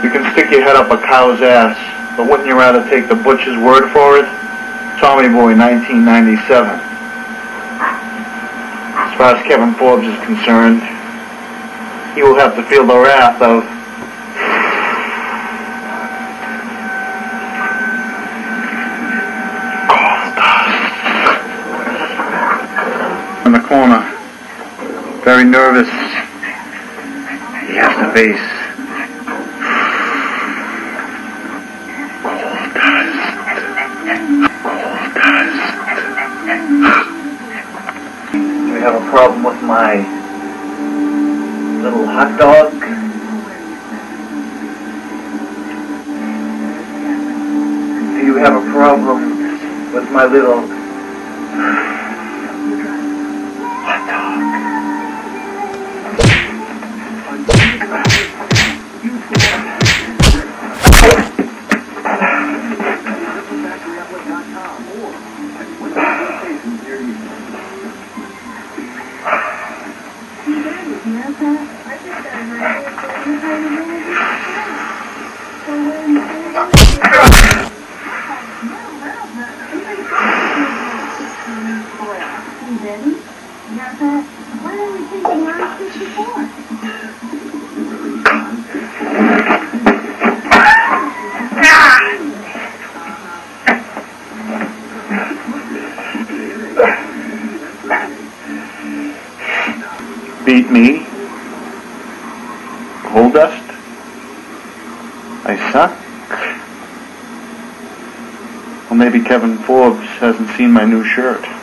You can stick your head up a cow's ass, but wouldn't you rather take the butcher's word for it? Tommy Boy, 1997. As far as Kevin Forbes is concerned, he will have to feel the wrath of in the corner, very nervous. He has to face we have a problem with my little hot dog. Do you have a problem with my little hot dog? Beat me? Gold dust? I suck? Well, maybe Kevin Forbes hasn't seen my new shirt.